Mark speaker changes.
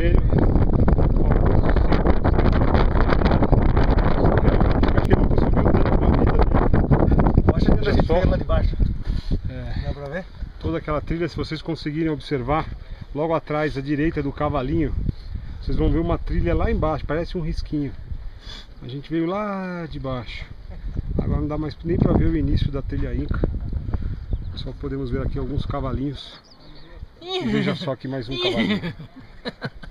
Speaker 1: vermelho. Acho que ele nunca subiu tanto na vida dele.
Speaker 2: Mostra aquela trilha lá de baixo.
Speaker 1: É,
Speaker 2: Dá pra ver?
Speaker 1: toda aquela trilha, se vocês conseguirem observar, logo atrás, à direita do cavalinho, vocês vão ver uma trilha lá embaixo, parece um risquinho. A gente veio lá de baixo. Agora não dá mais nem pra ver o início da trilha Inca. Só podemos ver aqui alguns cavalinhos. E veja só aqui mais um cavalinho.